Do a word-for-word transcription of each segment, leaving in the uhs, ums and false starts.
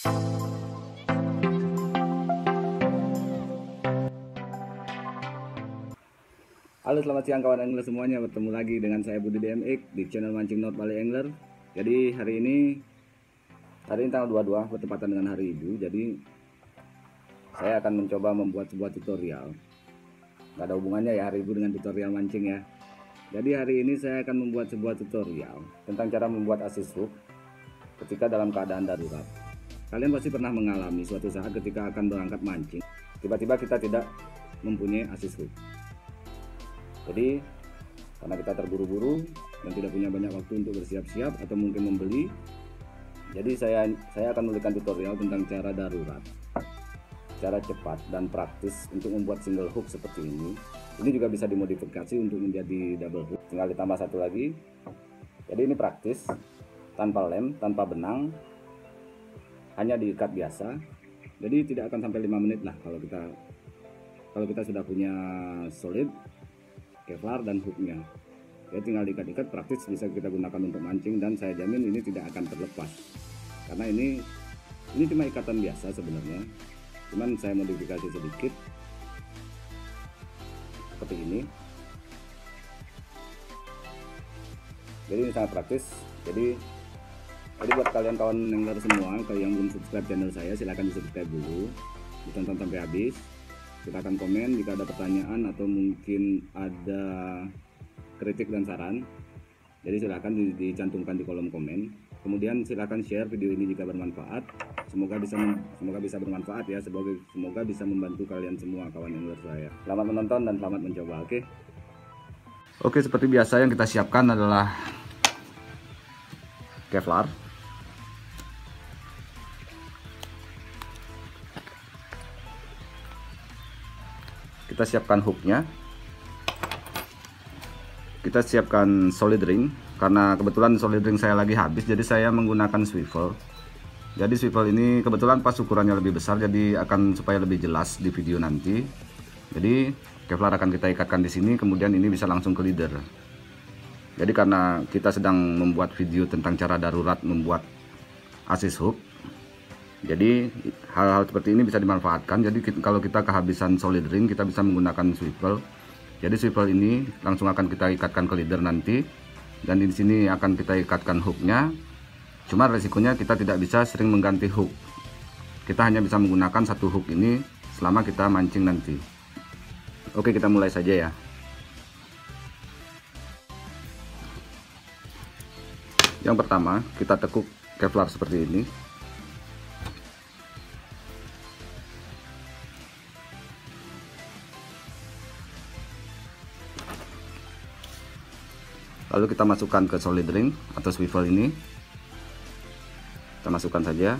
Halo, selamat siang kawan angler semuanya. Bertemu lagi dengan saya Budi D M X di channel Mancing North Bali Angler. Jadi hari ini hari ini tanggal dua puluh dua bertepatan dengan hari Ibu. Jadi saya akan mencoba membuat sebuah tutorial. Gak ada hubungannya ya hari Ibu dengan tutorial mancing ya. Jadi hari ini saya akan membuat sebuah tutorial tentang cara membuat assist hook ketika dalam keadaan darurat. Kalian pasti pernah mengalami suatu saat ketika akan berangkat mancing, tiba-tiba kita tidak mempunyai assist hook. Jadi karena kita terburu-buru dan tidak punya banyak waktu untuk bersiap-siap atau mungkin membeli, jadi saya saya akan memberikan tutorial tentang cara darurat, cara cepat dan praktis untuk membuat single hook seperti ini. Ini juga bisa dimodifikasi untuk menjadi double hook, tinggal ditambah satu lagi. Jadi ini praktis, tanpa lem, tanpa benang, hanya diikat biasa. Jadi tidak akan sampai lima menit lah kalau kita kalau kita sudah punya solid Kevlar dan hooknya. Ya tinggal diikat-ikat, praktis, bisa kita gunakan untuk mancing dan saya jamin ini tidak akan terlepas. Karena ini ini cuma ikatan biasa sebenarnya. Cuman saya modifikasi sedikit seperti ini. Jadi ini sangat praktis. Jadi jadi buat kalian kawan angler semua, kalau yang belum subscribe channel saya, silahkan di subscribe dulu, ditonton sampai habis. Silahkan komen jika ada pertanyaan atau mungkin ada kritik dan saran. Jadi silahkan dicantumkan di kolom komen. Kemudian silahkan share video ini jika bermanfaat. Semoga bisa semoga bisa bermanfaat ya. Semoga semoga bisa membantu kalian semua kawan angler saya. Selamat menonton dan selamat mencoba. Oke. Oke, seperti biasa yang kita siapkan adalah Kevlar. Kita siapkan hooknya, kita siapkan solid ring, karena kebetulan solid ring saya lagi habis, jadi saya menggunakan swivel. Jadi swivel ini kebetulan pas ukurannya lebih besar, jadi akan supaya lebih jelas di video nanti. Jadi Kevlar akan kita ikatkan di sini, kemudian ini bisa langsung ke leader. Jadi karena kita sedang membuat video tentang cara darurat membuat assist hook, jadi hal-hal seperti ini bisa dimanfaatkan. Jadi kalau kita kehabisan solid ring, kita bisa menggunakan swivel. Jadi swivel ini langsung akan kita ikatkan ke leader nanti, dan di sini akan kita ikatkan hooknya. Cuma resikonya kita tidak bisa sering mengganti hook. Kita hanya bisa menggunakan satu hook ini selama kita mancing nanti. Oke, kita mulai saja ya. Yang pertama, kita tekuk Kevlar seperti ini. Lalu kita masukkan ke solid ring atau swivel ini. Kita masukkan saja.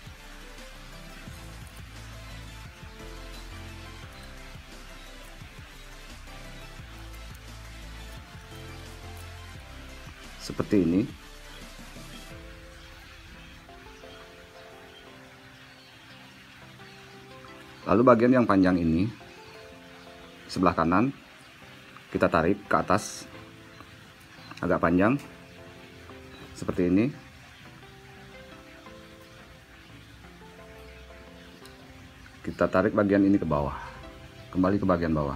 Seperti ini. Lalu bagian yang panjang ini sebelah kanan kita tarik ke atas agak panjang seperti ini. Kita tarik bagian ini ke bawah, kembali ke bagian bawah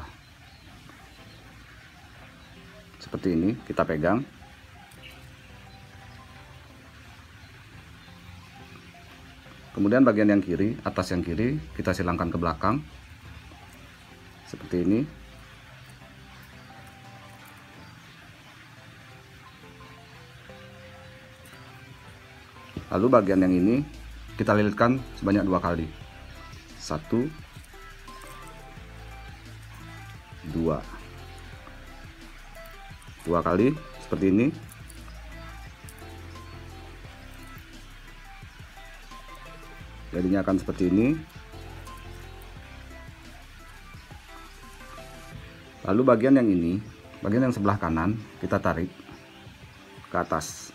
seperti ini. Kita pegang, kemudian bagian yang kiri, atas yang kiri kita silangkan ke belakang seperti ini. Lalu bagian yang ini kita lilitkan sebanyak dua kali. Satu, dua, dua kali seperti ini. Jadinya akan seperti ini. Lalu bagian yang ini, bagian yang sebelah kanan kita tarik ke atas.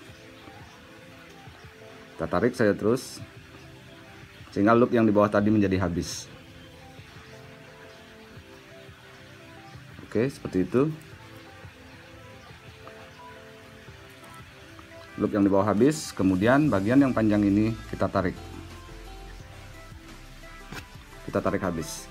Kita tarik saja terus sehingga loop yang di bawah tadi menjadi habis. Oke, seperti itu. Loop yang di bawah habis, kemudian bagian yang panjang ini kita tarik kita tarik habis.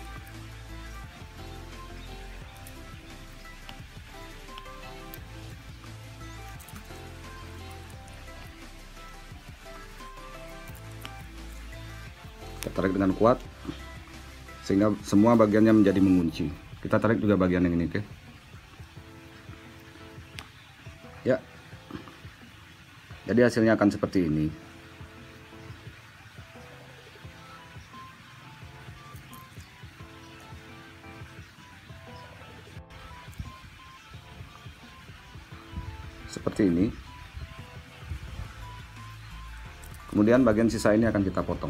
Kita tarik dengan kuat sehingga semua bagiannya menjadi mengunci. Kita tarik juga bagian yang ini, oke? Ya. Jadi hasilnya akan seperti ini. Seperti ini. Kemudian bagian sisa ini akan kita potong.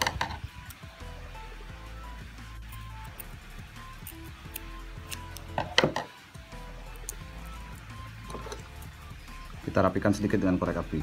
Kita rapikan sedikit dengan korek api.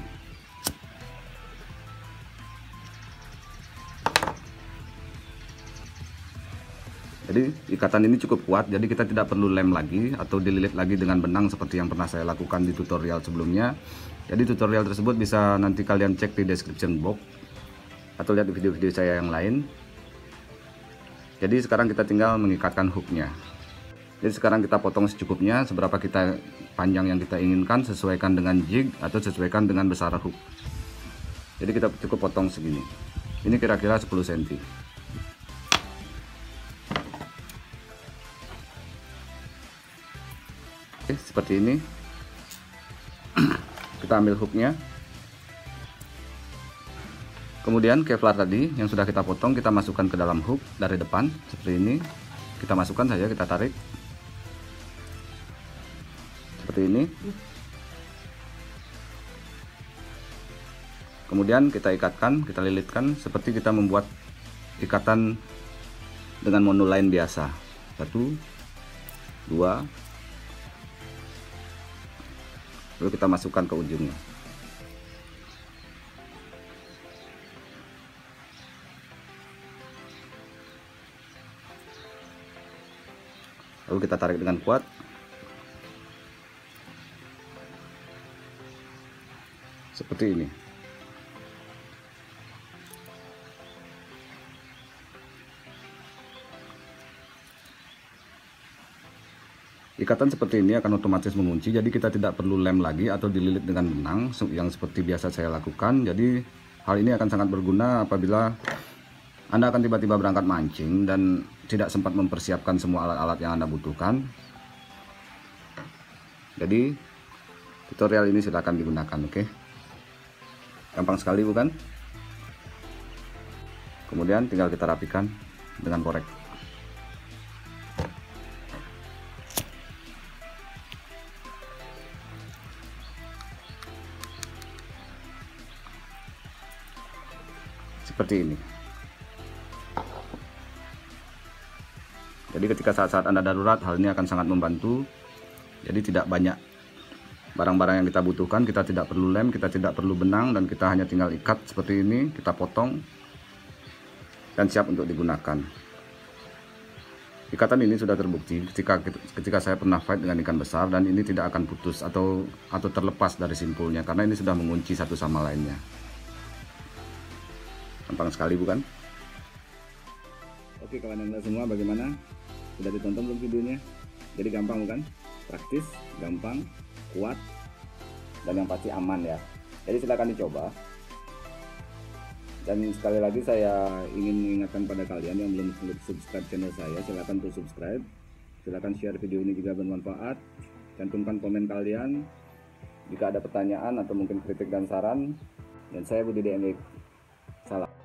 Jadi ikatan ini cukup kuat, jadi kita tidak perlu lem lagi atau dililit lagi dengan benang seperti yang pernah saya lakukan di tutorial sebelumnya. Jadi tutorial tersebut bisa nanti kalian cek di description box atau lihat di video-video saya yang lain. Jadi sekarang kita tinggal mengikatkan hooknya. Jadi sekarang kita potong secukupnya, seberapa kita panjang yang kita inginkan, sesuaikan dengan jig atau sesuaikan dengan besar hook. Jadi kita cukup potong segini. Ini kira-kira sepuluh sentimeter. Oke, seperti ini. Kita ambil hooknya. Kemudian Kevlar tadi yang sudah kita potong kita masukkan ke dalam hook dari depan seperti ini. Kita masukkan saja, kita tarik. Seperti ini. Kemudian kita ikatkan, kita lilitkan seperti kita membuat ikatan dengan monoline biasa. Satu, dua, lalu kita masukkan ke ujungnya. Lalu kita tarik dengan kuat. Seperti ini. Ikatan seperti ini akan otomatis mengunci, jadi kita tidak perlu lem lagi atau dililit dengan benang yang seperti biasa saya lakukan. Jadi hal ini akan sangat berguna apabila Anda akan tiba-tiba berangkat mancing dan tidak sempat mempersiapkan semua alat-alat yang Anda butuhkan. Jadi tutorial ini silakan digunakan, oke? Gampang sekali bukan? Kemudian tinggal kita rapikan dengan korek. Seperti ini. Jadi ketika saat-saat Anda darurat, hal ini akan sangat membantu. Jadi tidak banyak barang-barang yang kita butuhkan, kita tidak perlu lem, kita tidak perlu benang, dan kita hanya tinggal ikat seperti ini, kita potong dan siap untuk digunakan. Ikatan ini sudah terbukti ketika ketika saya pernah fight dengan ikan besar, dan ini tidak akan putus atau atau terlepas dari simpulnya karena ini sudah mengunci satu sama lainnya. Gampang sekali bukan? Oke kawan angler semua, bagaimana? Sudah ditonton belum videonya? Jadi gampang bukan? Praktis, gampang, kuat, dan yang pasti aman ya. Jadi silakan dicoba. Dan sekali lagi saya ingin mengingatkan pada kalian yang belum subscribe channel saya, silakan untuk subscribe. Silakan share video ini jika bermanfaat. Cantumkan komen kalian jika ada pertanyaan atau mungkin kritik dan saran. Dan saya Budi D M X. Salam.